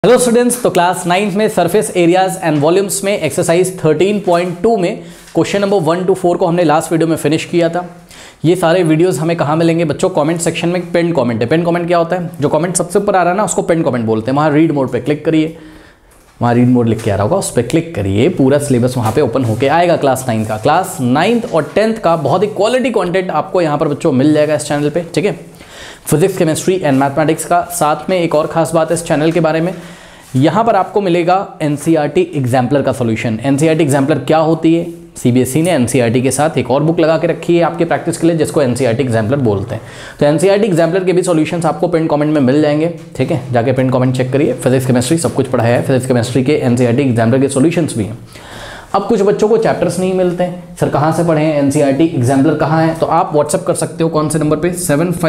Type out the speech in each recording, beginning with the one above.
Hello students, तो class 9 में surface areas and volumes में एक्सरसाइज 13.2 में क्वेश्चन नंबर 1 to 4 को हमने लास्ट वीडियो में फिनिश किया था। ये सारे वीडियोस हमें कहाँ मिलेंगे बच्चों? कमेंट सेक्शन में पिन कमेंट है। पिन कमेंट क्या होता है? जो कमेंट सबसे ऊपर आ रहा है ना उसको पिन कमेंट बोलते हैं। वहाँ रीड मोड पे क्लिक करिए, वहाँ रीड मोड लिख के आ रहा होगा, उस पर क्लिक करिए, पूरा सिलेबस वहाँ पे ओपन होके आएगा क्लास 9 का। क्लास 9th और 10th का बहुत ही क्वालिटी कंटेंट आपको यहाँ पर बच्चों मिल जाएगा इस चैनल पे, ठीक है। फिजिक्स, केमिस्ट्री एंड मैथमेटिक्स का। साथ में एक और खास बात है इस चैनल के बारे में, यहाँ पर आपको मिलेगा एनसीईआरटी एग्जाम्पलर का सॉल्यूशन। एनसीईआरटी एग्जाम्पलर क्या होती है? सीबीएसई ने एनसीईआरटी के साथ एक और बुक लगा के रखी है आपके प्रैक्टिस के लिए, जिसको एनसीईआरटी एग्जाम्पलर बोलते हैं। तो एनसीईआरटी एग्जाम्पलर के भी सॉल्यूशंस आपको पिन कमेंट में मिल जाएंगे, ठीक है। जाके पिन कमेंट चेक करिए। फिजिक्स केमिस्ट्री सब कुछ पढ़ाया है, फिजिक्स केमिस्ट्री के एनसीईआरटी एग्जाम्पलर के सॉल्यूशंस भी हैं। अब कुछ बच्चों को चैप्टर्स नहीं मिलते हैं, सर कहाँ से पढ़ें, एनसीईआरटी एग्जाम्पलर कहाँ है? तो आप व्हाट्सअप कर सकते हो। कौन से नंबर पे?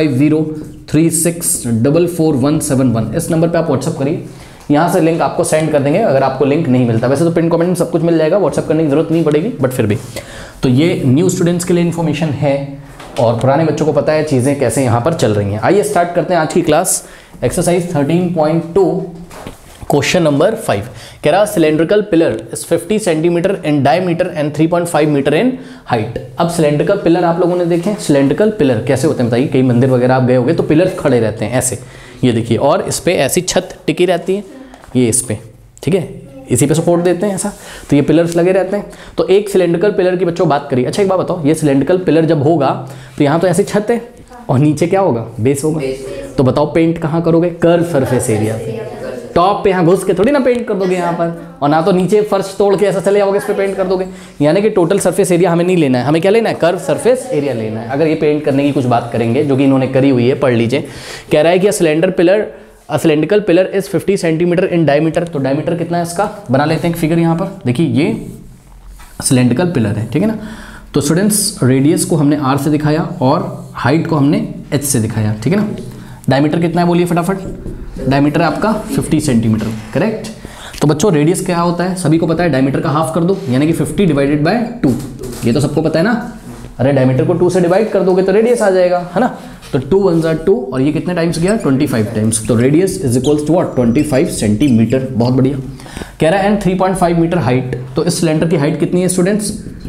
7503644171। इस नंबर पे आप व्हाट्सअप करिए, यहाँ से लिंक आपको सेंड कर देंगे अगर आपको लिंक नहीं मिलता। वैसे तो पिन कमेंट में सब कुछ मिल जाएगा, व्हाट्सअप करने की जरूरत नहीं पड़ेगी, बट फिर भी। तो ये न्यू स्टूडेंट्स के लिए इन्फॉर्मेशन है और पुराने बच्चों को पता है चीज़ें कैसे यहाँ पर चल रही हैं। आइए स्टार्ट करते हैं आज की क्लास। एक्सरसाइज 13.2 क्वेश्चन नंबर 5 कह रहा cylindrical pillar is 50 centimetre in diameter and 3.5 metre in height. अब सिलेंड्रिकल पिलर आप लोगों ने देखे, सिलेंड्रिकल पिलर कैसे होते हैं बताइए? कई मंदिर वगैरह आप गए होंगे तो पिलर खड़े रहते हैं ऐसे, ये देखिए, और इस पर ऐसी छत टिकी रहती है, ये इस पर, ठीक है, इसी पे सपोर्ट देते हैं ऐसा, तो ये पिलर्स लगे रहते हैं। तो एक सिलेंड्रिकल पिलर की बच्चों बात करिए। अच्छा एक बात बताओ, ये सिलेंड्रिकल पिलर जब होगा तो यहाँ तो ऐसी छत है और नीचे क्या होगा? बेस होगा। तो बताओ पेंट कहाँ करोगे? कर्व सरफेस एरिया पे। टॉप पे यहाँ घुस के थोड़ी ना पेंट कर दोगे यहाँ पर, और ना तो नीचे फर्श तोड़ के ऐसा चले जाओगे इस पर पेंट कर दोगे। यानी कि टोटल सरफेस एरिया हमें नहीं लेना है, हमें क्या लेना है? कर्व सरफेस एरिया लेना है। अगर ये पेंट करने की कुछ बात करेंगे जो कि इन्होंने करी हुई है, पढ़ लीजिए। कह रहा है कि cylindrical pillar is 50 centimetre in diameter. तो डायमीटर कितना है इसका? बना लेते हैं एक फिगर यहाँ पर। देखिए ये सिलेंड्रिकल पिलर है, ठीक है ना। तो स्टूडेंट्स रेडियस को हमने r से दिखाया और हाइट को हमने h से दिखाया, ठीक है ना। डायमीटर कितना है बोलिए फटाफट? डायमीटर आपका 50 सेंटीमीटर, करेक्ट। तो बच्चों रेडियस क्या होता है? सभी को पता है, डायमीटर का हाफ कर दो यानी कि 50 डिवाइडेड बाय 2। ये तो सबको पता है ना। अरे डायमीटर को 2 से डिवाइड कर दोगे तो रेडियस आ जाएगा, है ना। तो 2 1 जा 2 और ये कितने टाइम्स गया? 25 टाइम्स। तो radius is equals to what? 25 centimetre. बहुत बढ़िया। कह रहा है एंड 3.5 मीटर हाइट। तो इस सिलेंडर की हाइट कितनी है स्टूडेंट्स?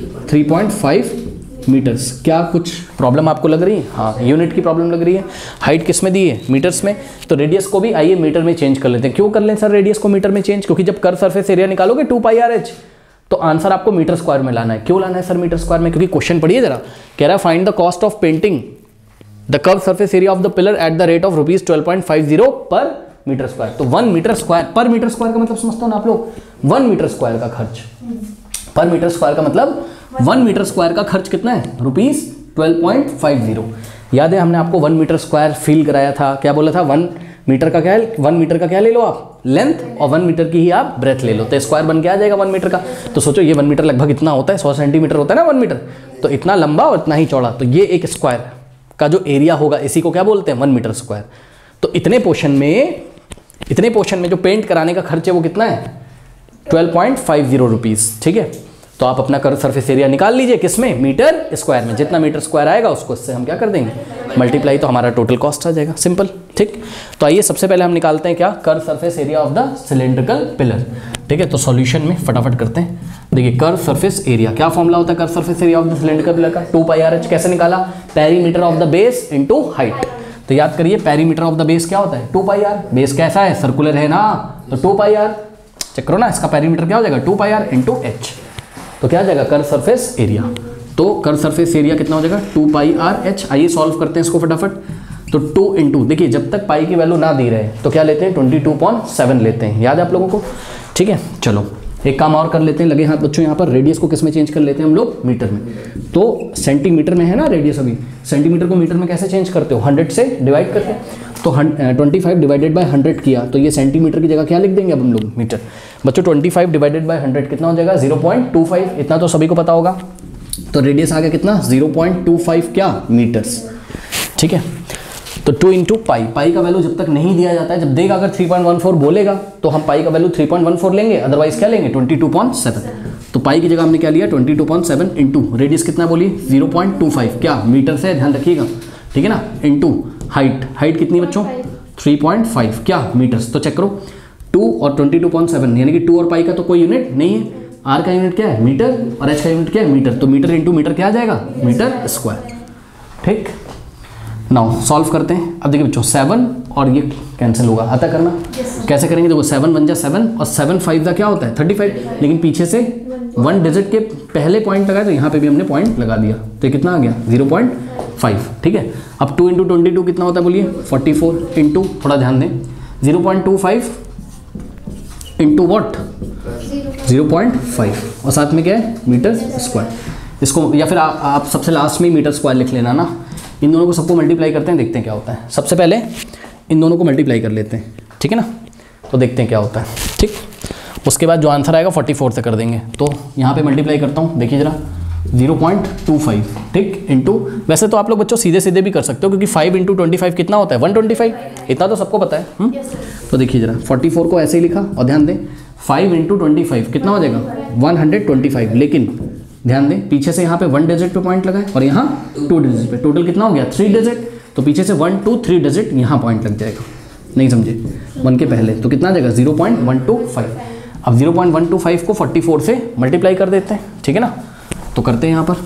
3.5 मीटर्स। क्या कुछ प्रॉब्लम आपको लग रही है? हाँ, यूनिट की प्रॉब्लम लग रही है। हाइट किस में दी है? मीटर्स में। तो रेडियस को भी आइए मीटर में चेंज कर लेते हैं। क्यों कर लें सर रेडियस को मीटर में चेंज? क्योंकि जब कर्व सरफेस एरिया निकालोगे 2πrh तो आंसर आपको मीटर स्क्वायर में लाना है। क्यों लाना है सर मीटर स्क्वायर में? क्योंकि क्वेश्चन पढ़िए जरा। कह रहा है find the cost of painting the curve surface area of the pillar at the rate of ₹12.50 per metre square. तो 1 metre square per metre square का मतलब समझते हो ना आप लोग? 1 मीटर स्क्वायर का खर्च पर मीटर स्क्वायर का मतलब 1 मीटर स्क्वायर का खर्च कितना है? ₹12.50। याद है हमने आपको 1 मीटर स्क्वायर फील कराया था। क्या बोला था? 1 मीटर का क्या है? 1 मीटर का क्या ले लो आप? लेंथ, और 1 मीटर की ही आप ब्रेथ ले लो, तो स्क्वायर बन के आ जाएगा 1 मीटर का। तो सोचो ये 1 मीटर लगभग इतना होता है, 100 सेंटीमीटर होता है ना 1 मीटर, तो इतना लंबा और इतना ही चौड़ा। तो ये एक स्क्वायर का जो एरिया होगा इसी को क्या बोलते हैं? 1 मीटर स्क्वायर। तो इतने पोर्शन में जो पेंट कराने का खर्च है वो कितना है? 12.50 रुपीज़, ठीक है। तो आप अपना कर्व सरफेस एरिया निकाल लीजिए, किसमें? मीटर स्क्वायर में। जितना मीटर स्क्वायर आएगा उसको इससे हम क्या कर देंगे? मल्टीप्लाई, तो हमारा टोटल कॉस्ट आ जाएगा। सिंपल, ठीक। तो आइए सबसे पहले हम निकालते हैं क्या? Curve surface area of the cylindrical pillar, ठीक है। तो सॉल्यूशन में फटाफट करते हैं। देखिए कर्व सरफेस एरिया, क्या फॉर्मूला होता है curve surface area of the cylindrical pillar का? 2πrh। कैसे निकाला? Perimeter of the base into height. तो याद करिए पेरीमीटर ऑफ द बेस क्या होता है? 2πr। बेस कैसा है? सर्कुलर है ना, तो 2πr। चेक करो ना, इसका पेरीमीटर क्या हो जाएगा? 2πr into h। तो क्या आ जाएगा? Curve surface area. तो कर्व सरफेस एरिया कितना हो जाएगा? 2πrh। आइए सॉल्व करते हैं इसको फटाफट। तो 2 इंटू, देखिए जब तक पाई की वैल्यू ना दी रहे तो क्या लेते हैं? 22.7 लेते हैं। याद है आप लोगों को? ठीक है, चलो एक काम और कर लेते हैं, लगे हाथ बच्चों। यहाँ पर रेडियस को किस में चेंज कर लेते हैं हम लोग? मीटर में। तो सेंटीमीटर में है ना रेडियस, अभी सेंटीमीटर को मीटर में कैसे चेंज करते हो? 100 से डिवाइड करते हैं। तो 25 डिवाइडेड बाय 100 किया तो ये सेंटीमीटर की जगह क्या लिख देंगे अब हम लोग? मीटर। बच्चों 25 डिवाइडेड बाय 100 कितना हो जाएगा? 0.25। इतना तो सभी को पता होगा। तो रेडियस आ गया कितना? 0.25 क्या? मीटर्स, ठीक है। तो 2 इंटू पाई का वैल्यू जब तक नहीं दिया जाता है, जब देगा अगर 3.14 बोलेगा तो हम पाई का वैल्यू 3.14 लेंगे, अदरवाइज क्या लेंगे? 22.7। तो पाई की जगह हमने क्या लिया? 22.7 इंटू रेडियस कितना बोलिए? 0.25 क्या? मीटर से, ध्यान रखिएगा, ठीक है ना। इंटू हाइट कितनी बच्चों? 3.5 क्या? मीटर्स। तो चेक करो 2 और 22.7 यानी कि 2 और पाई का तो कोई यूनिट नहीं है। आर का यूनिट क्या है मीटर और एच का यूनिट क्या है मीटर, तो मीटर इंटू मीटर क्या आ जाएगा मीटर स्क्वायर। ठीक, नाउ सॉल्व करते हैं। अब देखिए बच्चों 7 और ये कैंसिल होगा, आता करना कैसे करेंगे, देखो 7 1 जा 7 और 7 5 का क्या होता है 35, लेकिन पीछे से 1 डिजिट के पहले पॉइंट लगाया तो यहाँ पे भी हमने पॉइंट लगा दिया, तो कितना आ गया 0.5। ठीक है, अब 2 इंटू 22 कितना होता है बोलिए 44 इंटू, थोड़ा ध्यान दें 0.25 इंटू वॉट 0.5 और साथ में क्या है मीटर स्क्वायर। इसको या फिर आप सबसे लास्ट में मीटर स्क्वायर लिख लेना ना। इन दोनों को सबको मल्टीप्लाई करते हैं, देखते हैं क्या होता है। सबसे पहले इन दोनों को मल्टीप्लाई कर लेते हैं, ठीक है ना, तो देखते हैं क्या होता है। ठीक, उसके बाद जो आंसर आएगा 44 से कर देंगे। तो यहाँ पे मल्टीप्लाई करता हूँ, देखिए जरा 0.25, ठीक, इंटू, वैसे तो आप लोग बच्चों सीधे सीधे भी कर सकते हो क्योंकि 5 इंटू 25 कितना होता है 125, इतना तो सबको पता है। तो देखिए जरा 44 को ऐसे ही लिखा और ध्यान दें 5 इंटू 25 कितना हो जाएगा 125, लेकिन ध्यान दें पीछे से यहाँ पे 1 डिजिट पे पॉइंट लगाए और यहाँ 2 डिजिट पे, टोटल कितना हो गया 3 डिजिट, तो पीछे से 1 2 3 डिजिट यहाँ पॉइंट लग जाएगा, नहीं समझे 1 के पहले, तो कितना आ जाएगा 0.125। अब 0.125 को 44 से मल्टीप्लाई कर देते हैं, ठीक है ना, तो करते हैं यहाँ पर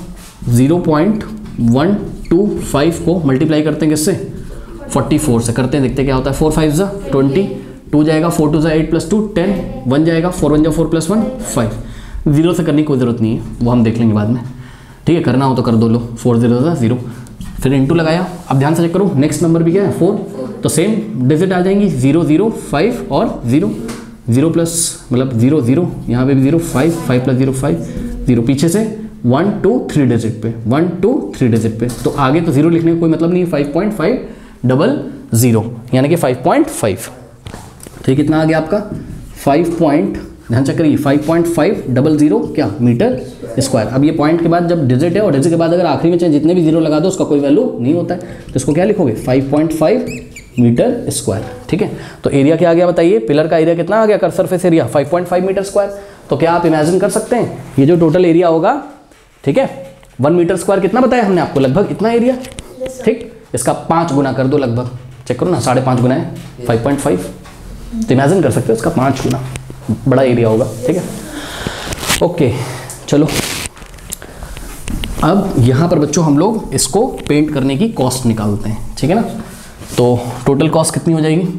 0.125 को मल्टीप्लाई करते हैं किससे 44 से, करते हैं देखते हैं क्या होता है। 4 5 जा 20, 2 जाएगा 4 2 जा 8 + 2 10, 1 जाएगा 4 1 जा 4 + 1 5। 0 से करने की कोई ज़रूरत नहीं है, वो हम देख लेंगे बाद में, ठीक है, करना हो तो कर दो लो। 4 0 जा 0, फिर इंटू लगाया। अब ध्यान से चेक करो नेक्स्ट नंबर भी क्या है 4, तो सेम डिजिट आ जाएंगी 0 0 5 और 0 0 प्लस मतलब 0 0, यहाँ पे भी 0 5 5 + 0 5 0, पीछे से 1 2 3 डिजिट पे 1 2 3 डिजिट पे, तो आगे तो 0 लिखने का कोई मतलब नहीं है। 5.500 यानी कि 5.5, तो ये कितना आ गया आपका 5 ध्यान चेक करिए 5.500 क्या मीटर स्क्वायर। अब ये पॉइंट के बाद जब डिजिट है और डिजिट के बाद अगर आखिरी में चाहे जितने भी 0 लगा दो उसका कोई वैल्यू नहीं होता है, तो इसको क्या लिखोगे 5.5 मीटर स्क्वायर। ठीक है, तो एरिया क्या आ गया बताइए, पिलर का एरिया कितना आ गया curved surface area 5.5 metre square. तो क्या आप इमेजिन कर सकते हैं ये जो टोटल एरिया होगा, ठीक है 1 मीटर स्क्वायर कितना बताया हमने आपको, लगभग इतना एरिया, ठीक, इसका 5 गुना कर दो लगभग, चेक करो ना 5.5 गुना है 5.5, तो इमेजिन कर सकते हो इसका 5 गुना बड़ा एरिया होगा। ठीक है, ओके चलो अब यहाँ पर बच्चों हम लोग इसको पेंट करने की कॉस्ट निकालते हैं, ठीक है ना। तो टोटल कॉस्ट कितनी हो जाएगी,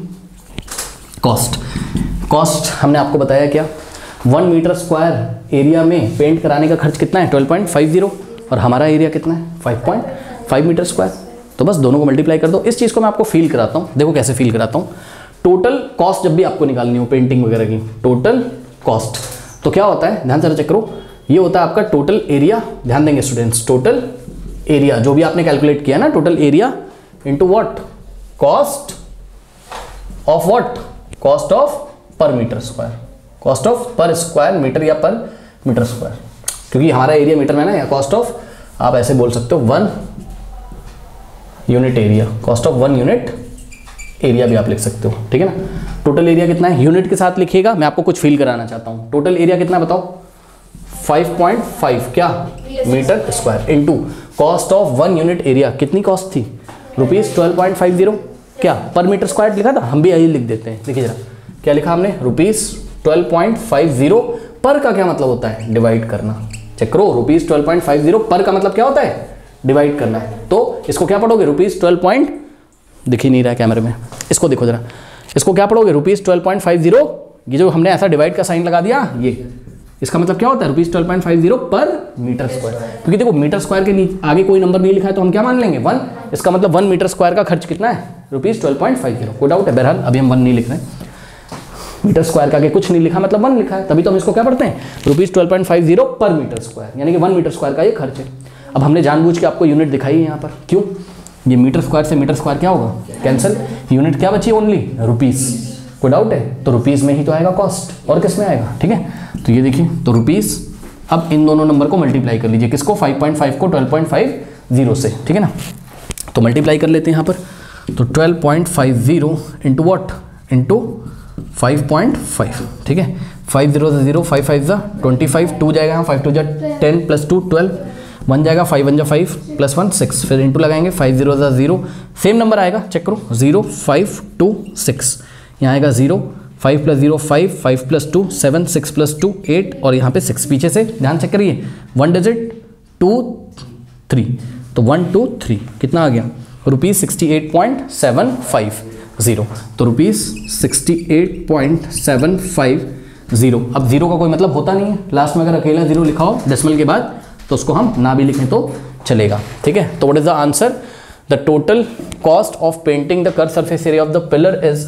कॉस्ट हमने आपको बताया क्या 1 मीटर स्क्वायर एरिया में पेंट कराने का खर्च कितना है 12.50 और हमारा एरिया कितना है 5.5 मीटर स्क्वायर, तो बस दोनों को मल्टीप्लाई कर दो। इस चीज़ को मैं आपको फील कराता हूँ, देखो कैसे फील कराता हूँ। टोटल कॉस्ट जब भी आपको निकालनी हो पेंटिंग वगैरह की, टोटल कॉस्ट तो क्या होता है, ध्यान से चेक करो, ये होता है आपका टोटल एरिया, ध्यान देंगे स्टूडेंट्स, टोटल एरिया जो भी आपने कैलकुलेट किया ना, total area into what cost of what, cost of per metre square, cost of per square metre या पर मीटर स्क्वायर, क्योंकि हमारा एरिया मीटर में ना, या कॉस्ट ऑफ आप ऐसे बोल सकते हो 1 unit area, cost of 1 unit area भी आप लिख सकते हो, ठीक है ना। टोटल एरिया कितना है यूनिट के साथ लिखिएगा, मैं आपको कुछ फील कराना चाहता हूँ। टोटल एरिया कितना बताओ 5.5 क्या metre square into cost of 1 unit area, कितनी कॉस्ट थी ₹12.50 क्या पर मीटर स्क्वायर लिखा था, हम भी यही लिख देते हैं। देखिए जरा क्या लिखा हमने ₹12.50 पर का क्या मतलब होता है डिवाइड करना, चेक करो ₹12.50 पर का मतलब क्या होता है डिवाइड करना, तो इसको क्या पढ़ोगे ₹12 दिख ही नहीं रहा है कैमरे में, इसको देखो जरा, इसको क्या पढ़ोगे ₹12.50, ये जो हमने ऐसा डिवाइड का साइन लगा दिया, ये इसका मतलब क्या होता है ₹12.50 पर मीटर स्क्वायर, क्योंकि देखो मीटर स्क्वायर के आगे कोई नंबर नहीं लिखा है तो हम क्या मान लेंगे 1, इसका मतलब 1 मीटर स्क्वायर का खर्च कितना है ₹12.50, कोई डाउट है। बहरहाल अभी हम 1 नहीं लिख रहे हैं, मीटर स्क्वायर का आगे कुछ नहीं लिखा मतलब 1 लिखा है, तभी तो हम इसको क्या पढ़ते हैं ₹12.50 पर मीटर स्क्वायर, यानी कि 1 मीटर स्क्वायर का ये खर्च है। अब हमने जानबूझ के आपको यूनिट दिखाई है यहाँ पर, क्यों, ये मीटर स्क्वायर से मीटर स्क्वायर क्या होगा कैंसिल, यूनिट क्या बची ओनली रुपीस, कोई डाउट है, तो रुपीस में ही तो आएगा कॉस्ट और किस में आएगा, ठीक है। तो ये देखिए तो रुपीस, अब इन दोनों नंबर को मल्टीप्लाई कर लीजिए, किसको 5.5 को 12.50 से, ठीक है ना। तो मल्टीप्लाई कर लेते हैं यहाँ पर, तो 12.50 इंटू वॉट इंटू 5.5, ठीक है, 5 0 से 0, 5 5 जा 25, 2 जाएगा यहाँ 5 2 जा 10 + 2 12, 1 जाएगा 5 1 जा 5 + 1 6, फिर इंटू लगाएंगे 5 0 जा 0, सेम नंबर आएगा चेक करो 0 5 2 6, यहाँ आएगा 0 5 + 0 5, 5 + 2 7, 6 + 2 8 और यहाँ पे 6 पीछे से ध्यान चेक करिए 1 डिजिट 2 3 तो 1 2 3 कितना आ गया ₹68.750 तो ₹68.750। अब जीरो का कोई मतलब होता नहीं है, लास्ट में अगर अकेला जीरो लिखा हो डेसिमल के बाद तो उसको हम ना भी लिखें तो चलेगा, ठीक है। तो what is the answer? The total cost of painting the curve surface area of the pillar is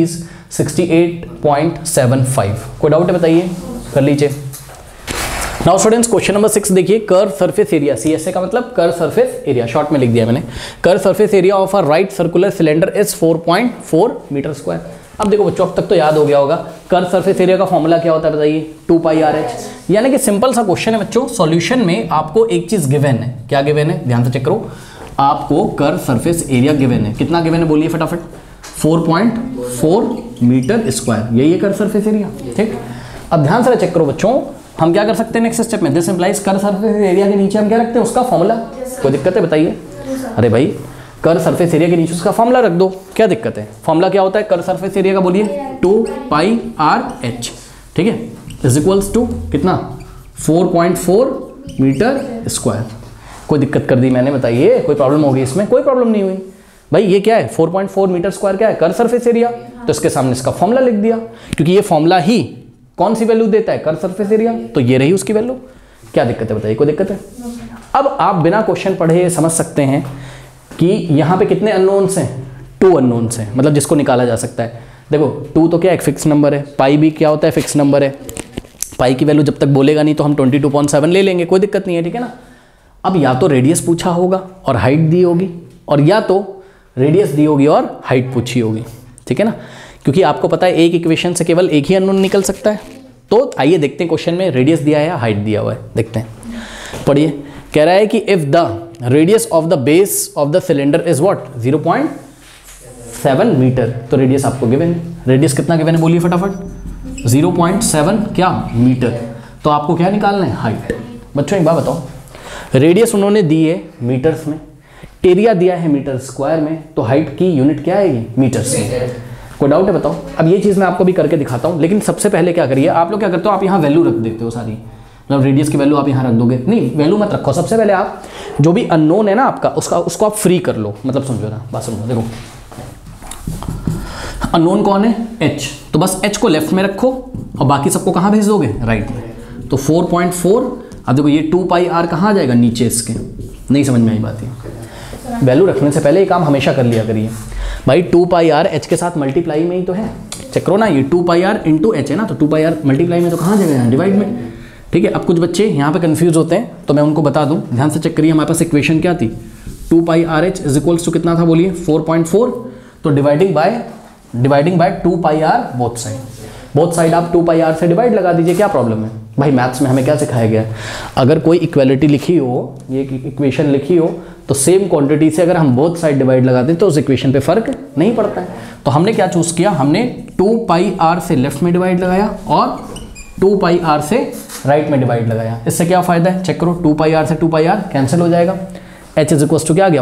₹68.75। कोई डाउट है बताइए, कर लीजिए। नाउ स्टूडेंट्स क्वेश्चन नंबर 6 देखिए, कर्व सरफेस एरिया, CSA का मतलब कर्व सरफेस एरिया, शॉर्ट में लिख दिया मैंने। Curve surface area of a right circular cylinder is 4.4 metre square. अब देखो बच्चों, अब तक तो याद हो गया होगा कर्व सरफेस एरिया का फॉर्मूला क्या होता है बताइए, 2πRh। यानी कि सिंपल सा क्वेश्चन है बच्चों, सॉल्यूशन में आपको एक चीज गिवन है। क्या गिवन है, ध्यान से चेक करो। आपको कर्व सरफेस एरिया गिवन है, कितना गिवन है बोलिए फटाफट, 4.4 मीटर स्क्वायर, यही है कर्व सरफेस एरिया, ठीक। अब ध्यान से चेक करो बच्चों, हम क्या कर सकते हैं नेक्स्ट स्टेप में, this implies curve surface area के नीचे हम क्या रखते हैं, उसका फॉर्मूला। कोई दिक्कत है बताइए? अरे भाई कर्व सरफेस एरिया के नीचे उसका फॉर्मूला रख दो, क्या दिक्कत है? फॉर्मूला क्या होता है कर्व सरफेस एरिया का बोलिए, 2πRh, ठीक है, इज इक्वल्स टू कितना, 4.4 मीटर स्क्वायर। कोई दिक्कत कर दी मैंने बताइए, कोई प्रॉब्लम होगी इसमें? कोई प्रॉब्लम नहीं हुई भाई। ये क्या है 4.4 मीटर स्क्वायर, क्या है कर्व सरफेस एरिया, तो इसके सामने इसका फॉर्मूला लिख दिया, क्योंकि ये फॉर्मूला ही कौन सी वैल्यू देता है, कर्व सरफेस एरिया, तो ये रही उसकी वैल्यू। क्या दिक्कत है बताइए, कोई दिक्कत है? अब आप बिना क्वेश्चन पढ़े समझ सकते हैं कि यहाँ पे कितने अननोन्स हैं, 2 अननोन्स हैं, मतलब जिसको निकाला जा सकता है। देखो 2 तो क्या एक फिक्स नंबर है, पाई भी क्या होता है, फिक्स नंबर है। पाई की वैल्यू जब तक बोलेगा नहीं तो हम 22.7 ले लेंगे, कोई दिक्कत नहीं है, ठीक है ना। अब या तो रेडियस पूछा होगा और हाइट दी होगी, और या तो रेडियस दी होगी और हाइट पूछी होगी, ठीक है ना, क्योंकि आपको पता है एक इक्वेशन से केवल एक ही अननोन निकल सकता है। तो आइए देखते हैं क्वेश्चन में रेडियस दिया है या हाइट दिया हुआ है, देखते हैं। पढ़िए, कह रहा है कि if the radius of the base of the cylinder is what, 0.7 metre, तो रेडियस आपको गिवन है। रेडियस कितना गिवन है बोलिए फटाफट, 0.7 क्या मीटर, तो आपको क्या निकालना है, हाइट। बच्चों एक बात बताओ, रेडियस उन्होंने दी है मीटर्स में, एरिया दिया है मीटर स्क्वायर में, तो हाइट की यूनिट क्या आएगी, मीटर्स में। कोई डाउट है बताओ? अब ये चीज़ मैं आपको भी करके दिखाता हूँ, लेकिन सबसे पहले क्या करिए आप लोग, क्या करते हो आप यहाँ वैल्यू रख देते हो सारी, मतलब रेडियस की वैल्यू आप यहाँ रख दोगे, नहीं वैल्यू मत रखो। सबसे पहले आप जो भी अननोन है ना आपका, उसको आप फ्री कर लो, मतलब समझो ना, बात समझो। देखो अननोन कौन है, h, तो बस h को लेफ्ट में रखो और बाकी सबको कहाँ भेज दोगे, राइट में। तो 4.4, अब देखो ये 2πr कहाँ आ जाएगा, नीचे इसके। नहीं समझ में आई बात है, वैल्यू रखने से पहले ये काम हमेशा कर लिया करिए भाई। 2πr h के साथ मल्टीप्लाई में ही तो है, चेक करो ना, ये 2πr इंटू h है ना, तो 2πr मल्टीप्लाई में तो कहाँ जाएगा, यहाँ डिवाइड में, ठीक है। अब कुछ बच्चे यहाँ पे कंफ्यूज होते हैं, तो मैं उनको बता दूँ, ध्यान से चेक करिए। हमारे पास इक्वेशन क्या थी, 2πRh इज इक्वल्स टू कितना था बोलिए, 4.4, तो dividing by 2πr both side आप 2πr से डिवाइड लगा दीजिए, क्या प्रॉब्लम है भाई। मैथ्स में हमें क्या सिखाया गया है, अगर कोई इक्वालिटी लिखी हो, ये इक्वेशन लिखी हो, तो सेम क्वांटिटी से अगर हम बोथ साइड डिवाइड लगा दें तो उस इक्वेशन पे फर्क नहीं पड़ता है। तो हमने क्या चूज किया, हमने 2πr से लेफ्ट में डिवाइड लगाया और 2πr से राइट में डिवाइड लगाया। इससे क्या फायदा है, चेक करो, 2πr से 2πr कैंसिल हो जाएगा, h इज इक्वल्स टू क्या आ गया,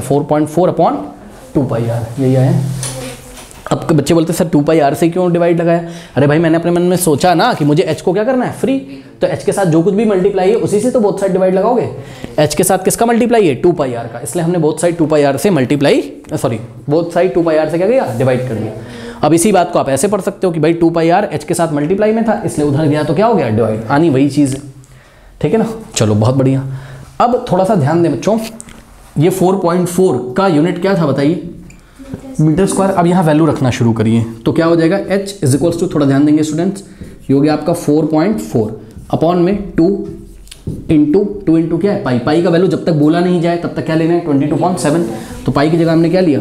4.4/2πr, यही है। अब बच्चे बोलते हैं सर 2πr से क्यों डिवाइड लगाया, अरे भाई मैंने अपने मन में सोचा ना कि मुझे h को क्या करना है, फ्री, तो h के साथ जो कुछ भी मल्टीप्लाई है उसी से तो बोथ साइड डिवाइड लगाओगे। h के साथ किसका मल्टीप्लाई है, 2πr का, इसलिए हमने बोथ साइड 2πr से बोथ साइड 2πr से क्या किया, डिवाइड कर दिया। अब इसी बात को आप ऐसे पढ़ सकते हो कि भाई 2πr h के साथ मल्टीप्लाई में था, इसलिए उधर गया तो क्या हो गया, डिवाइड, आनी वही चीज़ है, ठीक है ना। चलो बहुत बढ़िया। अब थोड़ा सा ध्यान दें बच्चों, ये 4.4 का यूनिट क्या था बताइए, मीटर स्क्वायर। अब यहाँ वैल्यू रखना शुरू करिए, तो क्या हो जाएगा, h इज इक्वल्स टू, थोड़ा ध्यान देंगे स्टूडेंट्स, ये हो गया आपका 4.4 अपॉन में 2 इंटू क्या है, पाई का वैल्यू जब तक बोला नहीं जाए तब तक क्या लेना है, 22.7, तो पाई की जगह हमने क्या लिया,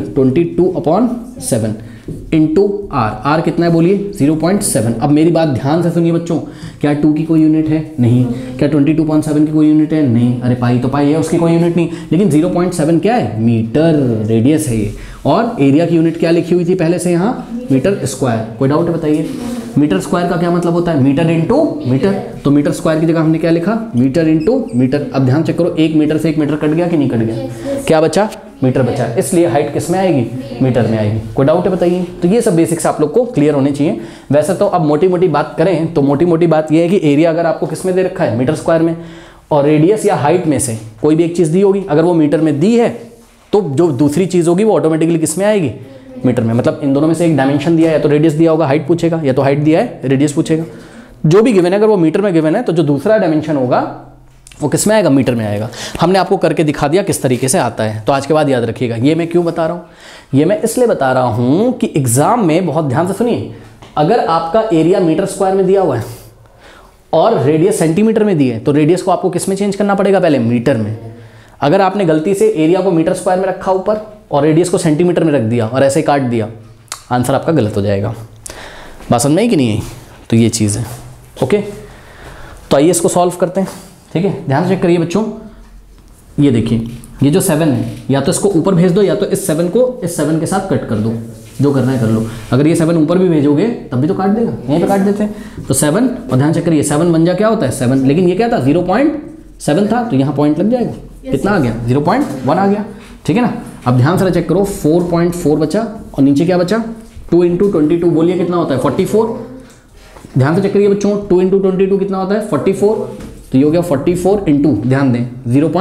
22/7 इंटू r कितना है बोलिए, 0.7। अब मेरी बात ध्यान से सुनिए बच्चों, क्या 2 की कोई यूनिट है, नहीं, क्या 22.7 की कोई यूनिट है, नहीं, अरे पाई तो पाई है, उसकी कोई यूनिट नहीं, लेकिन 0.7 क्या है, मीटर रेडियस है ये, और एरिया की यूनिट क्या लिखी हुई थी पहले से यहाँ, मीटर स्क्वायर। कोई डाउट है बताइए, मीटर स्क्वायर का क्या मतलब होता है, मीटर इंटू मीटर, तो मीटर स्क्वायर की जगह हमने क्या लिखा, मीटर इंटू मीटर। अब ध्यान चेक करो, 1 मीटर से 1 मीटर कट गया कि नहीं कट गया, क्या बचा, मीटर बचा है, इसलिए हाइट किस में आएगी, मीटर में आएगी। कोई डाउट है बताइए। तो ये सब बेसिक्स आप लोग को क्लियर होने चाहिए। वैसे तो अब मोटी मोटी बात करें तो मोटी मोटी बात ये है कि एरिया अगर आपको किस में दे रखा है, मीटर स्क्वायर में, और रेडियस या हाइट में से कोई भी एक चीज़ दी होगी, अगर वो मीटर में दी है तो जो दूसरी चीज़ होगी वो ऑटोमेटिकली किस में आएगी, मीटर में। मतलब इन दोनों में से एक डायमेंशन दिया है, या तो रेडियस दिया होगा हाइट पूछेगा, या तो हाइट दिया है रेडियस पूछेगा। जो भी गिवन है अगर वो मीटर में गिवन है तो जो दूसरा डायमेंशन होगा वो किस में आएगा, मीटर में आएगा। हमने आपको करके दिखा दिया किस तरीके से आता है। तो आज के बाद याद रखिएगा। ये मैं क्यों बता रहा हूँ, ये मैं इसलिए बता रहा हूँ कि एग्जाम में बहुत ध्यान से सुनिए, अगर आपका एरिया मीटर स्क्वायर में दिया हुआ है और रेडियस सेंटीमीटर में दी है तो रेडियस को आपको किस में चेंज करना पड़ेगा, पहले मीटर में। अगर आपने गलती से एरिया को मीटर स्क्वायर में रखा ऊपर और रेडियस को सेंटीमीटर में रख दिया और ऐसे काट दिया, आंसर आपका गलत हो जाएगा। बात समझ में आई कि नहीं आई? तो ये चीज़ है। ओके, तो आइए इसको सॉल्व करते हैं। ठीक है, ध्यान से चेक करिए बच्चों। ये देखिए, ये जो 7 है, या तो इसको ऊपर भेज दो या तो इस 7 को इस 7 के साथ कट कर दो, जो करना है कर लो। अगर ये 7 ऊपर भी भेजोगे तब भी तो काट देगा, यहीं पे काट देते हैं। तो 7, और ध्यान चेक करिए 7 बन जा क्या होता है 7, लेकिन ये क्या था 0.7 था, तो यहाँ पॉइंट लग जाएगा। कितना आ गया 0.1 आ गया। ठीक है ना। अब ध्यान से चेक करो, 4.4 बचा और नीचे क्या बचा 2 × 22, बोलिए कितना होता है 44। ध्यान से चेक करिए बच्चों, 2 × 22 कितना होता है 44, तो ये हो गया 44 इंटू, ध्यान दें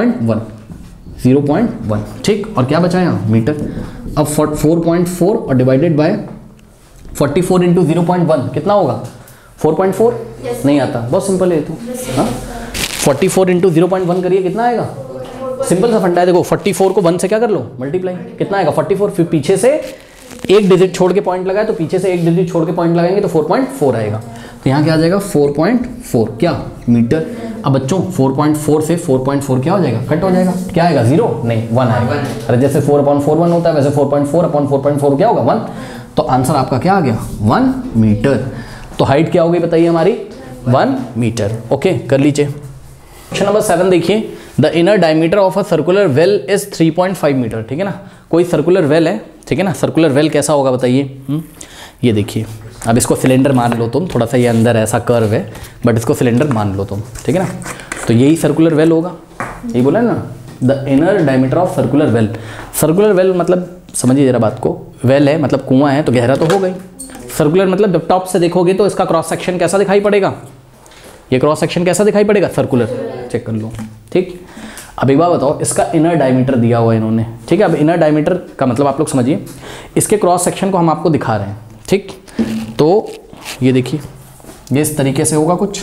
0.1। ठीक, और क्या बचा यहाँ मीटर। अब 4.4 और डिवाइडेड बाय 44 इंटू 0.1 कितना होगा 4.4। नहीं आता, बहुत सिंपल है। तो हाँ 44 इंटू 0.1 करिए, कितना आएगा, सिंपल सा फंडा है। देखो 44 को 1 से क्या कर लो मल्टीप्लाई, कितना आएगा 44। फिर पीछे से एक डिजिट छोड़ के पॉइंट लगाए तो पीछे से एक डिजिट छोड़ के पॉइंट लगाएंगे तो 4.4 आएगा। तो यहाँ क्या आ जाएगा 4.4 क्या मीटर। अब बच्चों 4.4 से 4.4 क्या हो जाएगा, कट हो जाएगा। क्या आएगा 0 नहीं 1 आएगा। अरे जैसे 4/4 होता है वैसे 4.4/4.4 क्या होगा 1। तो आंसर आपका क्या आ गया 1 मीटर। तो हाइट क्या होगी बताइए हमारी 1 मीटर। ओके, कर लीजिए। क्वेश्चन नंबर 7 देखिए, the inner diameter of a circular well is 3.5 metre. ठीक है ना, कोई सर्कुलर वेल है, ठीक है ना। सर्कुलर वेल कैसा होगा बताइए। ये देखिए, अब इसको सिलेंडर मान लो तुम, थोड़ा सा ये अंदर ऐसा कर्व है बट इसको सिलेंडर मान लो तुम, ठीक है ना। तो यही सर्कुलर वेल होगा, यही बोला है ना, the inner diameter of circular well. Circular well मतलब समझिए जरा बात को, वेल है मतलब कुआं है तो गहरा तो हो गई। सर्कुलर मतलब जब टॉप से देखोगे तो इसका क्रॉस सेक्शन कैसा दिखाई पड़ेगा, ये क्रॉस सेक्शन कैसा दिखाई पड़ेगा सर्कुलर, चेक कर लो। ठीक, अब एक बात बताओ, इसका इनर डायमीटर दिया हुआ है इन्होंने, ठीक है। अब इनर डायमीटर का मतलब आप लोग समझिए, इसके क्रॉस सेक्शन को हम आपको दिखा रहे हैं, ठीक। तो ये देखिए, ये इस तरीके से होगा कुछ,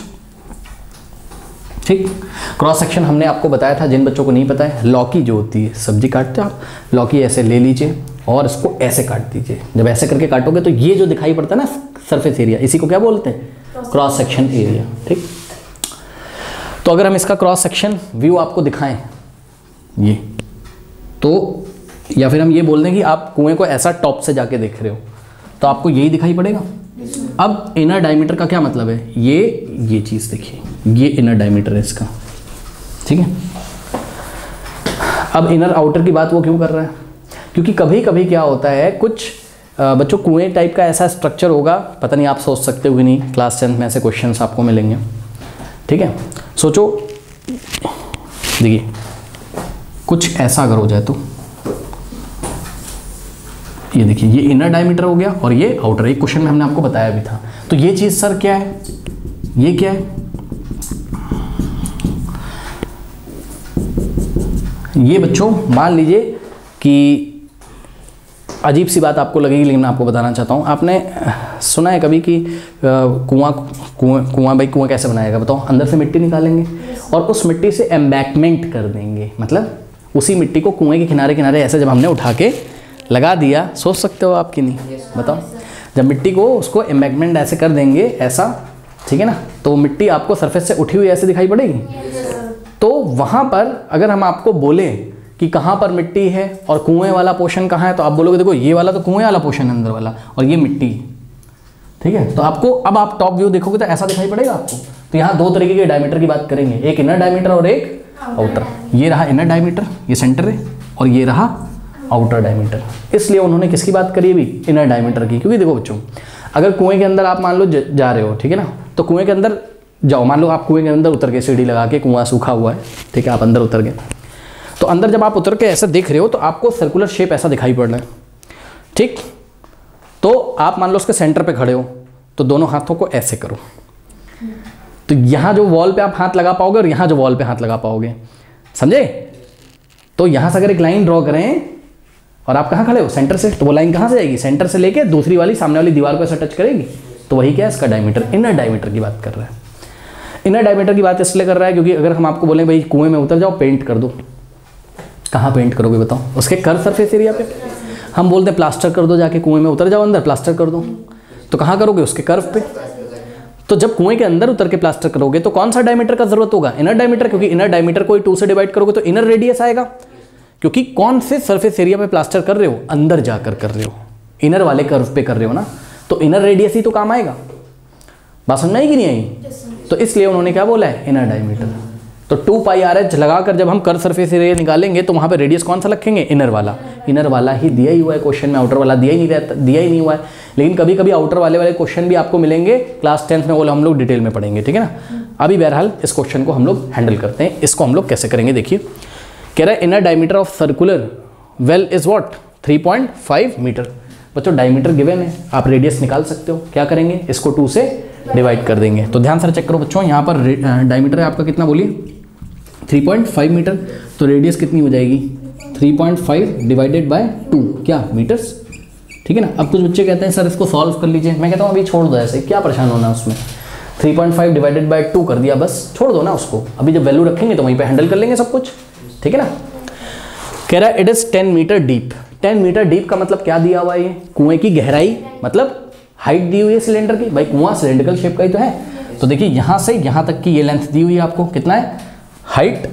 ठीक। क्रॉस सेक्शन हमने आपको बताया था, जिन बच्चों को नहीं पता है, लौकी जो होती है, सब्जी काटते हो आप, लौकी ऐसे ले लीजिए और इसको ऐसे काट दीजिए। जब ऐसे करके काटोगे तो ये जो दिखाई पड़ता है ना सरफेस एरिया, इसी को क्या बोलते हैं, क्रॉस सेक्शन एरिया, ठीक। तो अगर हम इसका क्रॉस सेक्शन व्यू आपको दिखाएं ये, तो या फिर हम ये बोल दें कि आप कुएं को ऐसा टॉप से जाके देख रहे हो तो आपको यही दिखाई पड़ेगा। अब इनर डायमीटर का क्या मतलब है, ये चीज़ देखिए, ये इनर डायमीटर है इसका, ठीक है। अब इनर आउटर की बात वो क्यों कर रहा है, क्योंकि कभी कभी क्या होता है, कुछ बच्चों कुएं टाइप का ऐसा स्ट्रक्चर होगा, पता नहीं आप सोच सकते हो कि नहीं, क्लास 10 में ऐसे क्वेश्चंस आपको मिलेंगे, ठीक है। सोचो, देखिए कुछ ऐसा अगर हो जाए तो ये देखिए, ये इनर डायमीटर हो गया और ये आउटर, एक क्वेश्चन में हमने आपको बताया भी था। तो ये चीज़ सर क्या है, ये क्या है, ये बच्चों मान लीजिए कि अजीब सी बात आपको लगेगी लेकिन मैं आपको बताना चाहता हूँ। आपने सुना है कभी कि कुआं भाई कुआं कैसे बनाएगा बताओ, अंदर से मिट्टी निकालेंगे और उस मिट्टी से एम्बैकमेंट कर देंगे, मतलब उसी मिट्टी को कुएं के किनारे किनारे ऐसे जब हमने उठा के लगा दिया, सोच सकते हो आप कि नहीं, बताओ। जब मिट्टी को उसको एम्बैकमेंट ऐसे कर देंगे ऐसा, ठीक है ना, तो वो मिट्टी आपको सरफेस से उठी हुई ऐसे दिखाई पड़ेगी। तो वहाँ पर अगर हम आपको बोले कि कहाँ पर मिट्टी है और कुएं वाला पोर्शन कहाँ है, तो आप बोलोगे देखो ये वाला तो कुएं वाला पोर्शन है अंदर वाला और ये मिट्टी, ठीक है। तो आपको अब आप टॉप व्यू देखोगे तो ऐसा दिखाई पड़ेगा आपको। तो यहाँ दो तरीके के डायमीटर की बात करेंगे, एक इनर डायमीटर और एक आउटर। ये रहा इनर डायमीटर, ये सेंटर है, और ये रहा आउटर डायमीटर। इसलिए उन्होंने किसकी बात करी अभी, इनर डायमीटर की। क्योंकि देखो बच्चों, अगर कुएं के अंदर आप मान लो जा रहे हो, ठीक है ना, तो कुएं के अंदर जाओ, मान लो आप कुएं के अंदर उतर के सीढ़ी लगा के, कुआं सूखा हुआ है, ठीक है, आप अंदर उतर गए, तो तो अंदर जब आप उतर के ऐसा देख रहे हो तो आपको सर्कुलर शेप ऐसा दिखाई पड़ रहा है, ठीक। तो आप मान लो उसके सेंटर पे खड़े हो, तो दोनों हाथों को ऐसे करो, तो यहाँ जो वॉल पे आप हाथ लगा पाओगे और यहाँ जो वॉल पे हाथ लगा पाओगे, समझे। तो यहाँ से अगर एक लाइन ड्रॉ करें और आप कहाँ खड़े हो, सेंटर से, तो वो लाइन कहाँ से जाएगी, सेंटर से लेके दूसरी वाली सामने वाली दीवार को ऐसा टच करेगी, तो वही क्या है इसका डायमीटर, इनर डायमीटर की बात कर रहा है। इनर डायमीटर की बात इसलिए कर रहा है क्योंकि अगर हम आपको बोलें भाई कुएं में उतर जाओ, पेंट कर दो, कहाँ पेंट करोगे बताओ, उसके कर्व सरफेस एरिया पे। हम बोलते हैं प्लास्टर कर दो, जाके कुएं में उतर जाओ अंदर, प्लास्टर कर दो, तो कहाँ करोगे, उसके कर्व पे। तो जब कुएं के अंदर उतर के प्लास्टर करोगे तो कौन सा डायमीटर का जरूरत होगा, इनर डायमीटर, क्योंकि इनर डायमीटर को 2 से डिवाइड करोगे तो इनर रेडियस आएगा, क्योंकि कौन से सरफेस एरिया पे प्लास्टर कर रहे हो, अंदर जाकर कर रहे हो, इनर वाले कर्व पे कर रहे हो ना, तो इनर रेडियस ही तो काम आएगा। बात समझ में आई कि नहीं आई। तो इसलिए उन्होंने क्या बोला है, इनर डायमीटर। तो 2 पाई आर एच लगाकर जब हम कर्व सरफेस एरिया निकालेंगे तो वहां पे रेडियस कौन सा रखेंगे, इनर वाला। इनर वाला ही दिया ही हुआ है क्वेश्चन में, आउटर वाला दिया ही नहीं हुआ है। लेकिन कभी कभी आउटर वाले क्वेश्चन भी आपको मिलेंगे क्लास 10th में, वो हम लोग डिटेल में पढ़ेंगे, ठीक है ना। अभी बहरहाल इस क्वेश्चन को हम लोग हैंडल करते हैं। इसको हम लोग कैसे करेंगे, देखिए कह रहा है inner diameter of circular well is what 3.5 metre. बच्चों डायमीटर गिवन है, आप रेडियस निकाल सकते हो, क्या करेंगे, इसको 2 से डिवाइड कर देंगे। तो ध्यान से चेक करो बच्चों, यहाँ पर डायमीटर है आपका कितना, बोलिए 3.5 मीटर, तो रेडियस कितनी हो जाएगी 3.5 डिवाइडेड बाय 2, क्या मीटर्स, ठीक है ना। अब कुछ बच्चे कहते हैं सर इसको सॉल्व कर लीजिए, मैं कहता हूँ अभी छोड़ दो, ऐसे क्या परेशान होना उसमें, 3.5 डिवाइडेड बाय 2 कर दिया, बस छोड़ दो ना उसको, अभी जब वैल्यू रखेंगे तो वहीं पे हैंडल कर लेंगे सब कुछ, ठीक है ना। कह रहा है it is 10 metre deep. 10 metre deep का मतलब क्या दिया हुआ है, ये कुएं की गहराई, मतलब हाइट दी हुई है सिलेंडर की, भाई कुआं सिलेंड्रिकल शेप का ही तो है। तो देखिए यहाँ से यहाँ तक की ये लेंथ दी हुई है आपको, कितना है हाइट,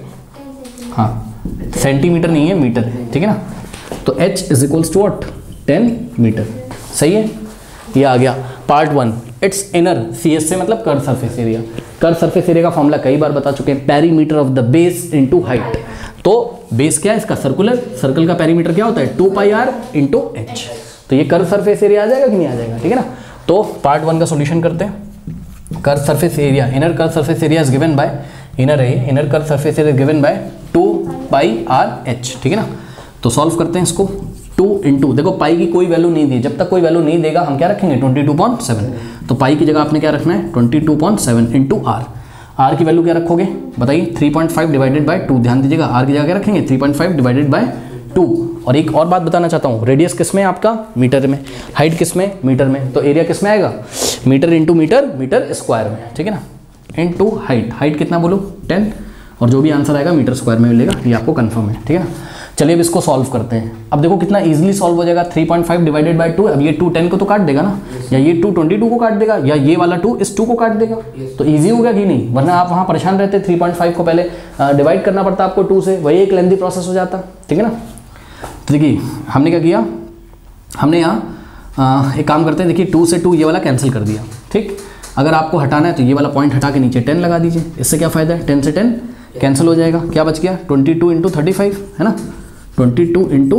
हाँ सेंटीमीटर नहीं है मीटर है, ठीक है ना। तो h is equals to what 10 metre, सही है। ये आ गया पार्ट 1, इट्स इनर, CS से मतलब curve surface area. Curve surface area का फॉर्मूला कई बार बता चुके हैं, perimeter of the base into height. तो बेस क्या है इसका, सर्कुलर, सर्कल का पेरीमीटर क्या होता है 2 पाई r इंटू h। तो ये कर्व सरफेस एरिया आ जाएगा कि नहीं आ जाएगा, ठीक है ना। तो पार्ट 1 का सॉल्यूशन करते हैं। Curve surface area, inner curve surface area is given by, inner है, inner curve surface area given by 2 pi r h, ठीक है ना। तो सॉल्व करते हैं इसको, 2 इंटू, देखो पाई की कोई वैल्यू नहीं दी, जब तक कोई वैल्यू नहीं देगा हम क्या रखेंगे 22.7। तो पाई की जगह आपने क्या रखना है 22.7 इंटू आर की वैल्यू क्या रखोगे बताइए, 3.5 डिवाइडेड बाय 2, ध्यान दीजिएगा आर की जगह क्या रखेंगे 3.5 डिवाइडेड बाय 2। और एक और बात बताना चाहता हूँ, रेडियस किस में है आपका, मीटर में, हाइट किस में, मीटर में, तो एरिया किस में आएगा, metre into metre, metre square में, ठीक है ना, इनटू हाइट, हाइट कितना बोलो 10, और जो भी आंसर आएगा मीटर स्क्वायर में मिलेगा, ये आपको कंफर्म है, ठीक है ना। चलिए अब इसको सॉल्व करते हैं। अब देखो कितना इजीली सॉल्व हो जाएगा, 3.5 डिवाइडेड बाय 2, अब ये 2 10 को तो काट देगा ना, या ये 2 22 को काट देगा, या ये वाला 2 इस 2 को काट देगा, तो इजी हो गया कि नहीं, वरना आप वहाँ परेशान रहते, 3.5 को पहले डिवाइड करना पड़ता आपको 2 से, वही एक लेंथी प्रोसेस हो जाता, ठीक है ना। तो देखिए हमने क्या किया, हमने यहाँ एक काम करते हैं, देखिए 2 से 2 ये वाला कैंसिल कर दिया, ठीक। अगर आपको हटाना है तो ये वाला पॉइंट हटा के नीचे 10 लगा दीजिए, इससे क्या फ़ायदा है, 10 से 10 कैंसिल हो जाएगा, क्या बच गया 22 इंटू 35 है ना, 22 इंटू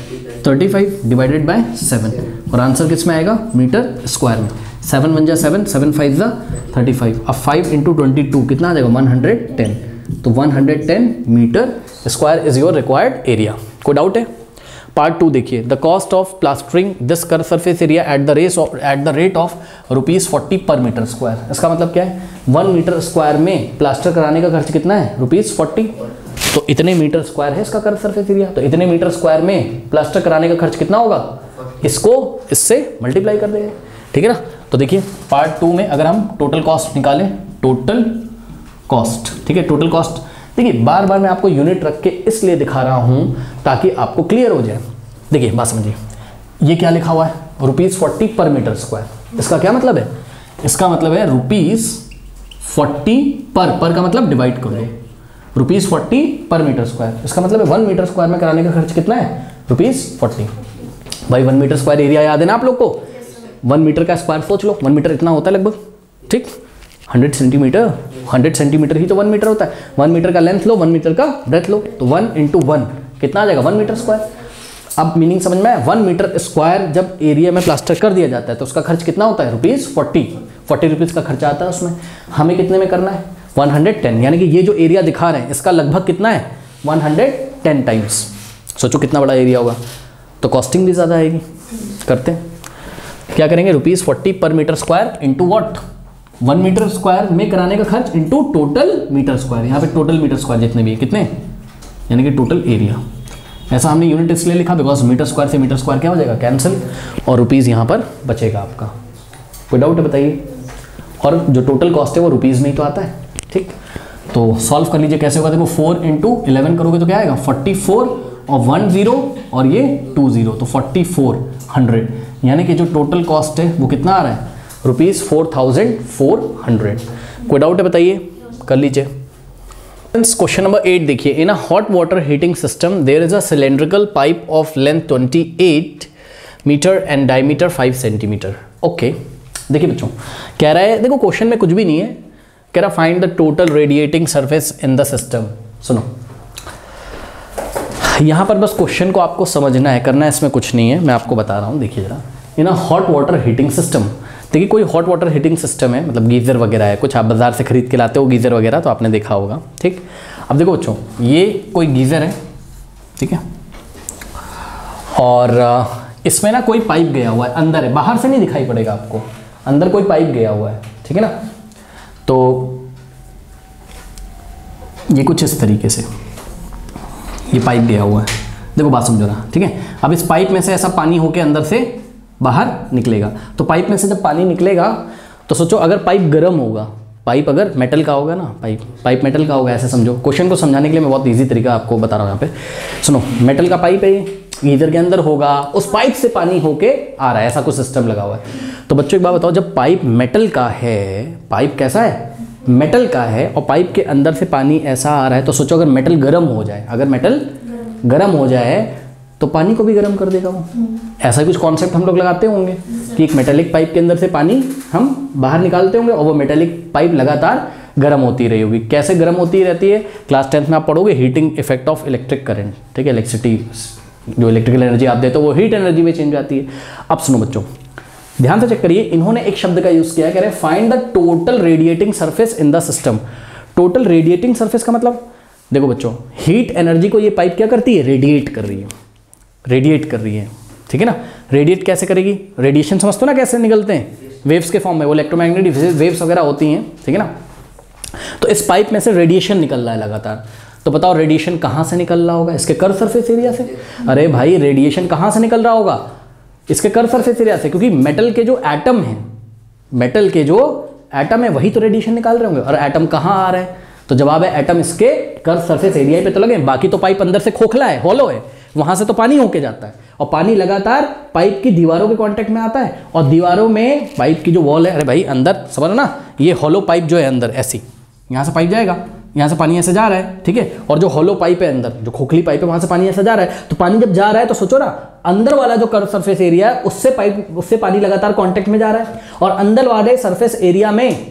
35 डिवाइडेड बाय 7, और आंसर किस में आएगा मीटर स्क्वायर में, 7 1 जा 7, 7 5 जा 35, अब 5 इंटू 22 कितना आ जाएगा 110, तो 110 metre square is your required area. कोई डाउट है। पार्ट 2 देखिए, the cost of plastering this curve surface area at the rate of ₹40 per metre square. इसका मतलब क्या है, 1 मीटर स्क्वायर में प्लास्टर कराने का खर्च कितना है ₹40, तो इतने मीटर स्क्वायर है इसका कर्व सरफेस एरिया, तो इतने मीटर स्क्वायर में प्लास्टर कराने का खर्च कितना होगा, इसको इससे मल्टीप्लाई कर देंगे, ठीक है ना। तो देखिए पार्ट 2 में अगर हम टोटल कॉस्ट निकालें, टोटल कॉस्ट, ठीक है, टोटल कॉस्ट, देखिए बार बार मैं आपको यूनिट रख के इसलिए दिखा रहा हूं ताकि आपको क्लियर हो जाए। देखिए बात समझिए, ये क्या लिखा हुआ है ₹40 पर मीटर स्क्वायर, इसका क्या मतलब है, इसका मतलब है ₹40 पर का मतलब डिवाइड कर दो, ₹40 पर मीटर स्क्वायर, इसका मतलब है 1 मीटर स्क्वायर में कराने का खर्च कितना है ₹40। भाई 1 मीटर स्क्वायर एरिया याद है ना आप लोग को, 1 मीटर का स्क्वायर सोच लो, 1 मीटर इतना होता है लगभग, ठीक, 100 सेंटीमीटर, 100 सेंटीमीटर ही तो 1 मीटर होता है, 1 मीटर का लेंथ लो, 1 मीटर का ब्रेथ लो, तो 1 इंटू 1 कितना आ जाएगा 1 मीटर स्क्वायर। अब मीनिंग समझ में आया, 1 मीटर स्क्वायर जब एरिया में प्लास्टर कर दिया जाता है तो उसका खर्च कितना होता है ₹40 का खर्चा आता है उसमें, हमें कितने में करना है 110, यानी कि ये जो एरिया दिखा रहे हैं इसका लगभग कितना है 110 10 टाइम्स। सोचो कितना बड़ा एरिया होगा, तो कॉस्टिंग भी ज़्यादा आएगी। करते हैं क्या करेंगे, ₹40 per metre square into what, 1 metre square में कराने का खर्च इंटू टोटल मीटर स्क्वायर। यहाँ पे टोटल मीटर स्क्वायर जितने भी है कितने, यानी कि टोटल एरिया। ऐसा हमने यूनिट इसलिए लिखा बिकॉज मीटर स्क्वायर से मीटर स्क्वायर क्या हो जाएगा, कैंसिल, और रुपीज़ यहाँ पर बचेगा आपका। कोई डाउट है बताइए। और जो टोटल कॉस्ट है वो रुपीज़ में ही तो आता है, ठीक। तो सॉल्व कर लीजिए कैसे होगा, देखो 4 इंटू 11 करोगे तो क्या आएगा 44 और 1 0 और ये 2 0, तो 4400, यानी कि जो टोटल कॉस्ट है वो कितना आ रहा है, ₹4400। कोई डाउट है बताइए, कर लीजिए। क्वेश्चन नंबर 8 देखिए, in a hot water heating system there is a cylindrical pipe of length 28 metre and diameter 5 centimetre. Okay, देखिए बच्चों कह रहा है, देखो क्वेश्चन में कुछ भी नहीं है, कह रहा find the total radiating surface in the system. सुनो, यहां पर बस क्वेश्चन को आपको समझना है, करना है इसमें कुछ नहीं है, मैं आपको बता रहा हूं। देखिए जरा, in a hot water heating system, देखिए कोई हॉट वाटर हीटिंग सिस्टम है, मतलब गीज़र वगैरह है, कुछ आप बाजार से खरीद के लाते हो गीज़र वगैरह, तो आपने देखा होगा, ठीक। अब देखो बच्चों, ये कोई गीज़र है, ठीक है, और इसमें ना कोई पाइप गया हुआ है, अंदर है, बाहर से नहीं दिखाई पड़ेगा आपको, अंदर कोई पाइप गया हुआ है, ठीक है ना। तो ये कुछ इस तरीके से ये पाइप गया हुआ है, देखो बात समझो ना, ठीक है। अब इस पाइप में से ऐसा पानी होके अंदर से बाहर निकलेगा, तो पाइप में से जब पानी निकलेगा तो सोचो अगर पाइप गर्म होगा, पाइप अगर मेटल का होगा ना, पाइप मेटल का होगा, ऐसे समझो। क्वेश्चन को समझाने के लिए मैं बहुत इजी तरीका आपको बता रहा हूँ यहाँ पे। सुनो, मेटल का पाइप है, गीजर के अंदर होगा, उस पाइप से पानी होके आ रहा है, ऐसा कुछ सिस्टम लगा हुआ है। तो बच्चों एक बात बताओ, जब पाइप मेटल का है, पाइप कैसा है, मेटल का है, और पाइप के अंदर से पानी ऐसा आ रहा है, तो सोचो अगर मेटल गर्म हो जाए, अगर मेटल गर्म हो जाए तो पानी को भी गर्म कर देगा वो। ऐसा कुछ कॉन्सेप्ट हम लोग लगाते होंगे कि एक मेटेलिक पाइप के अंदर से पानी हम बाहर निकालते होंगे और वो मेटेलिक पाइप लगातार गर्म होती रही होगी। कैसे गर्म होती रहती है, क्लास 10th में आप पढ़ोगे, heating effect of electric current, ठीक है। इलेक्ट्रिसिटी, जो इलेक्ट्रिकल एनर्जी आप देते हो वो हीट एनर्जी में चेंज आती है। अब सुनो बच्चों, ध्यान से चेक करिए, इन्होंने एक शब्द का यूज किया, कह रहे हैं find the total radiating surface in the system. Total radiating surface का मतलब, देखो बच्चों, हीट एनर्जी को ये पाइप क्या करती है, रेडिएट कर रही है, रेडिएट कर रही है, ठीक है ना। रेडिएट कैसे करेगी, रेडिएशन समझते हो ना कैसे निकलते हैं, वेव्स के फॉर्म में, वो इलेक्ट्रोमैग्नेटिक वेव्स वगैरह होती हैं, ठीक है ना। तो इस पाइप में से रेडिएशन निकल रहा है लगातार, तो बताओ रेडिएशन कहाँ से निकल रहा होगा, इसके कर्व सरफेस एरिया से। अरे भाई, रेडिएशन कहाँ से निकल रहा होगा, इसके कर्व सरफेस एरिया से, क्योंकि मेटल के जो एटम हैं, मेटल के जो एटम है वही तो रेडिएशन निकाल रहे होंगे, और एटम कहाँ आ रहे हैं, तो जवाब है एटम इसके कर्व सरफेस एरिया पे तो लगे। बाकी तो पाइप अंदर से खोखला है, हॉलो है, वहां से तो पानी होके जाता है, और पानी लगातार पाइप की दीवारों के कांटेक्ट में आता है, और दीवारों में पाइप की जो वॉल है, अरे भाई अंदर समझ ना, ये हॉलो पाइप जो है अंदर ऐसी, यहाँ से पाइप जाएगा, यहाँ से पानी ऐसे जा रहा है, ठीक है, और जो हॉलो पाइप है अंदर, जो खोखली पाइप है, वहां से पानी ऐसे जा रहा है। तो पानी जब जा रहा है तो सोचो ना, अंदर वाला जो कर्व सरफेस एरिया है उससे पानी लगातार कांटेक्ट में जा रहा है, और अंदर वाले सरफेस एरिया में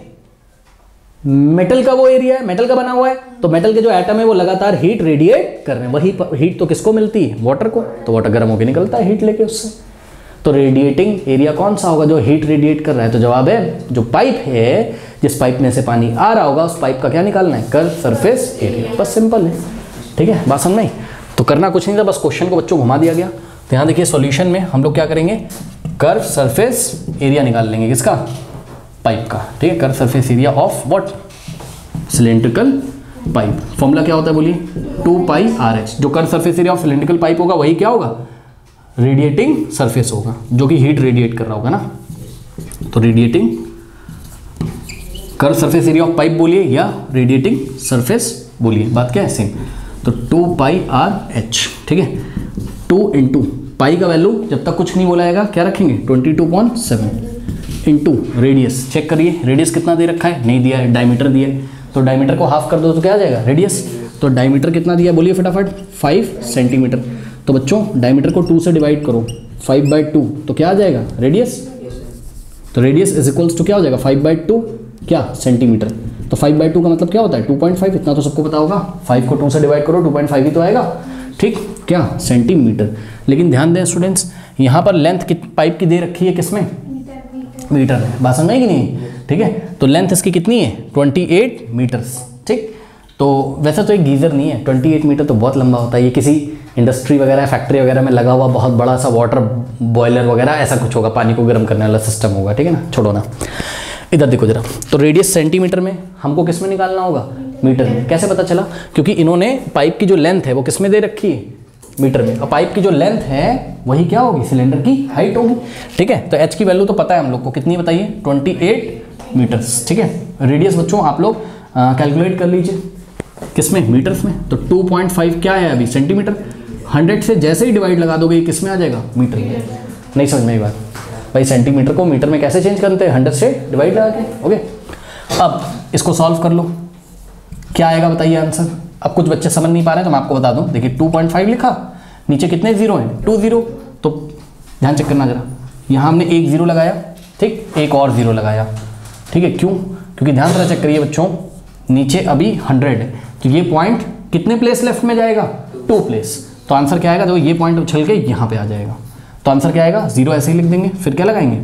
मेटल का वो एरिया है, मेटल का बना हुआ है, तो मेटल के जो एटम है वो लगातार हीट रेडिएट कर रहे हैं। वही हीट तो किसको मिलती है, वाटर को, तो वाटर गर्म होकर निकलता है हीट लेके उससे। तो रेडिएटिंग एरिया कौन सा होगा, जो हीट रेडिएट कर रहा है। तो जवाब है, जो पाइप है, जिस पाइप में से पानी आ रहा होगा, उस पाइप का क्या निकालना है, कर्व सरफेस एरिया। बस सिंपल है, ठीक है, बात समझ में आई। तो करना कुछ नहीं था, बस क्वेश्चन को बच्चों घुमा दिया गया। तो यहाँ देखिए सॉल्यूशन में हम लोग क्या करेंगे, कर्व सरफेस एरिया निकाल लेंगे, किसका, पाइप का, ठीक है। Curve surface area of what, cylindrical pipe. Formula क्या होता है बोलिए, 2πRH। जो curve surface area of cylindrical pipe होगा वही क्या होगा, रेडिएटिंग सरफेस होगा, जो कि हीट रेडिएट कर रहा होगा ना। तो radiating curve surface area of pipe बोलिए या रेडिएटिंग सरफेस बोलिए, बात क्या है सेम। तो 2πRH, ठीक है। 2 इंटू पाई का वैल्यू जब तक कुछ नहीं बोला जाएगा क्या रखेंगे, 22.7 इंटू रेडियस। चेक करिए रेडियस कितना दे रखा है, नहीं दिया है, डायमीटर दिया है, तो डायमीटर को हाफ कर दो तो क्या आ जाएगा, रेडियस। तो डायमीटर कितना दिया बोलिए फटाफट, 5 सेंटीमीटर। तो बच्चों डायमीटर को 2 से डिवाइड करो, 5/2, तो क्या आ जाएगा, रेडियस। तो रेडियस इज इक्वल्स टू क्या हो जाएगा, 5/2 क्या, सेंटीमीटर। तो 5/2 का मतलब क्या होता है, 2.5। इतना तो सबको पता होगा, 5 को 2 से डिवाइड करो, 2.5 ही तो आएगा, ठीक, क्या, सेंटीमीटर। लेकिन ध्यान दें स्टूडेंट्स, यहाँ पर लेंथ पाइप की दे रखी है किसमें, मीटर में, बात समझ में कि नहीं, ठीक है। तो लेंथ इसकी कितनी है, 28 मीटर्स, ठीक। तो वैसे तो एक गीज़र नहीं है, 28 मीटर तो बहुत लंबा होता है। ये किसी इंडस्ट्री वगैरह फैक्ट्री वगैरह में लगा हुआ बहुत बड़ा सा वाटर बॉयलर वगैरह ऐसा कुछ होगा, पानी को गर्म करने वाला सिस्टम होगा, ठीक है ना। छोड़ो ना, इधर देखो जरा। तो रेडियस सेंटीमीटर में, हमको किस में निकालना होगा, मीटर में। कैसे पता चला, क्योंकि इन्होंने पाइप की जो लेंथ है वो किस में दे रखी है, मीटर में। और पाइप की जो लेंथ है वही क्या होगी, सिलेंडर की हाइट होगी, ठीक है। तो एच की वैल्यू तो पता है हम लोग को, कितनी बताइए, 28 मीटर्स, ठीक है। रेडियस बच्चों आप लोग कैलकुलेट कर लीजिए, किस में, मीटर्स में। तो 2.5 क्या है अभी, सेंटीमीटर। 100 से जैसे ही डिवाइड लगा दोगे, किस में आ जाएगा, मीटर में। नहीं समझ में ये बात भाई, सेंटीमीटर को मीटर में कैसे चेंज करते हैं, 100 से डिवाइड लगा के, ओके। अब इसको सॉल्व कर लो, क्या आएगा बताइए आंसर। अब कुछ बच्चे समझ नहीं पा रहे हैं तो मैं आपको बता दूं, देखिए 2.5 लिखा, नीचे कितने जीरो हैं, 2 जीरो। तो ध्यान चेक करना जरा, यहाँ हमने एक जीरो लगाया, ठीक, एक और जीरो लगाया, ठीक है। क्यों, क्योंकि ध्यान से चेक करिए बच्चों, नीचे अभी 100 है, तो ये पॉइंट कितने प्लेस लेफ्ट में जाएगा, 2 प्लेस। तो आंसर क्या आएगा, जो ये पॉइंट उछल के यहाँ पे आ जाएगा, तो आंसर क्या आएगा, 0 ऐसे ही लिख देंगे, फिर क्या लगाएंगे,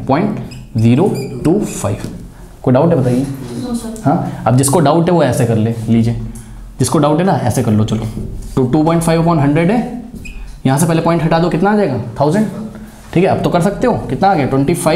0.025। कोई डाउट है बताइए। हाँ, अब जिसको डाउट है वो ऐसे कर ले लीजिए, जिसको डाउट है ना ऐसे कर लो। चलो, तो 2.5/100 है, यहाँ से पहले पॉइंट हटा दो, कितना आ जाएगा, 1000, ठीक है। अब तो कर सकते हो, कितना आ गया,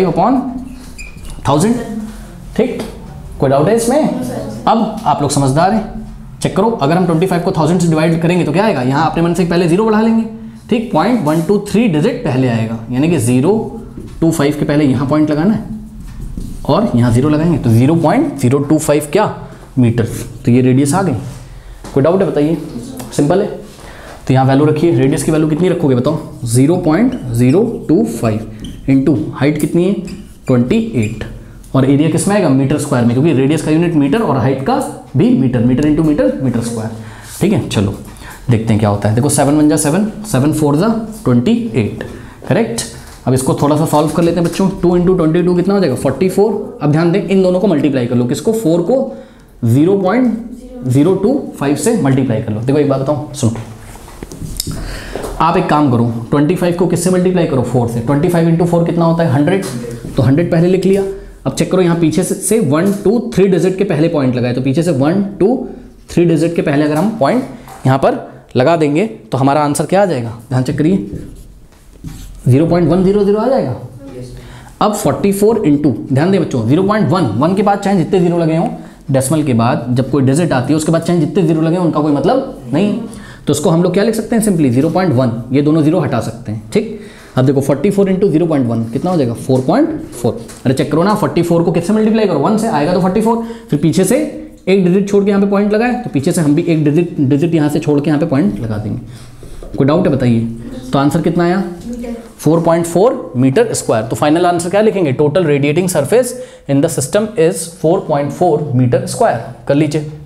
25/1000, ठीक। कोई डाउट है इसमें। अब आप लोग समझदार हैं, चेक करो, अगर हम 25 को 1000 से डिवाइड करेंगे तो क्या आएगा, यहाँ अपने मन से पहले 0 बढ़ा लेंगे, ठीक। 0.123 डिजिट पहले आएगा, यानी कि 0.25 के पहले यहाँ पॉइंट लगाना है और यहाँ 0 लगाएंगे, तो 0.025 क्या, मीटर। तो ये रेडियस आ गई। कोई डाउट है बताइए, सिंपल है। तो यहाँ वैल्यू रखिए, रेडियस की वैल्यू कितनी रखोगे बताओ, 0.025 इंटू हाइट कितनी है, 28, और एरिया किस में आएगा, मीटर स्क्वायर में, क्योंकि रेडियस का यूनिट मीटर और हाइट का भी metre, metre into metre, metre square, ठीक है। चलो देखते हैं क्या होता है। देखो 7 1 जा 7, 7 4 जा 28, करेक्ट। अब इसको थोड़ा सा सॉल्व कर लेते हैं बच्चों। 2 इंटू 22 कितना हो जाएगा, 44। अब ध्यान दें, इन दोनों को मल्टीप्लाई कर लो, किसको, 4 को 0.025 से मल्टीप्लाई कर लो। देखो एक बात बताऊँ, सुनो, आप एक काम करो, 25 को किससे मल्टीप्लाई करो, 4 से। 25 इंटू 4 कितना होता है, 100, तो 100 पहले लिख लिया। अब चेक करो, यहाँ पीछे से 1 2 3 डिजिट के पहले पॉइंट लगाए, तो पीछे से 1 2 3 डिजिट के पहले अगर हम पॉइंट यहाँ पर लगा देंगे तो हमारा आंसर क्या आ जाएगा, ध्यान चेक करिए, 0.100 आ जाएगा। अब 44 इंटू, ध्यान दें बच्चों, 0.1 के बाद चाहे जितने जीरो लगे हों, डेसिमल के बाद जब कोई डिजिट आती है उसके बाद चाहे जितने जीरो लगे उनका कोई मतलब नहीं, तो उसको हम लोग क्या लिख सकते हैं, सिंपली 0.1, ये दोनों जीरो हटा सकते हैं, ठीक। अब देखो 44 इंटू 0.1 कितना हो जाएगा, 4.4। अरे चेक करो ना, 44 को किससे मल्टीप्लाई करो, 1 से आएगा तो 44, फिर पीछे से एक डिजिट छोड़ के यहाँ पे पॉइंट लगाए, तो पीछे से हम भी एक डिजिट यहाँ से छोड़ के यहाँ पे पॉइंट लगा देंगे। कोई डाउट है बताइए। तो आंसर कितना आया, 4.4 मीटर स्क्वायर। तो फाइनल आंसर क्या लिखेंगे, total radiating surface in the system is 4.4 metre square. कर लीजिए।